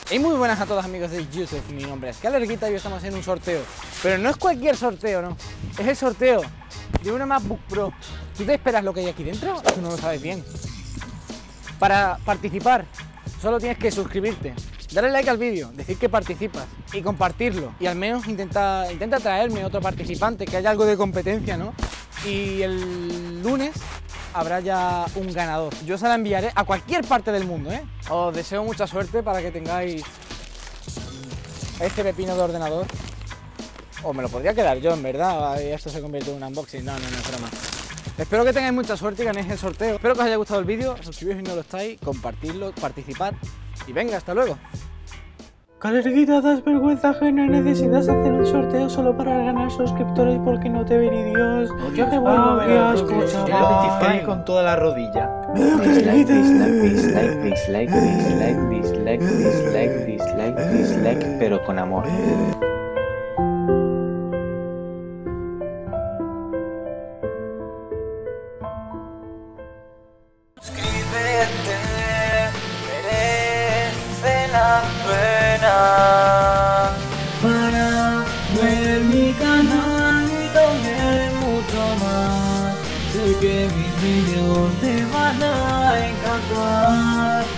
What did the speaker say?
Y muy buenas a todos amigos de YouTube, mi nombre es Calerguita y hoy estamos haciendo un sorteo. Pero no es cualquier sorteo, no. Es el sorteo de una MacBook Pro. ¿Tú te esperas lo que hay aquí dentro? Tú no lo sabes bien. Para participar, solo tienes que suscribirte, darle like al vídeo, decir que participas y compartirlo. Y al menos intenta traerme otro participante, que haya algo de competencia, ¿no? Y el lunes habrá ya un ganador. Yo se la enviaré a cualquier parte del mundo, ¿eh? Os deseo mucha suerte para que tengáis este pepino de ordenador. O me lo podría quedar yo, en verdad, y esto se convierte en un unboxing. No, es broma. Espero que tengáis mucha suerte y ganéis el sorteo. Espero que os haya gustado el vídeo, suscribiros si no lo estáis, compartidlo, participad y venga, hasta luego. Calerguita, das vergüenza ajena, necesitas hacer un sorteo solo para ganar suscriptores porque no te ven ni Dios. Yo te vuelvo a escuchar con toda la rodilla. Dislike, pero con amor. Suscríbete, merece la pena para ver mi canal y también mucho más. Sé que mis vídeos te van a encantar.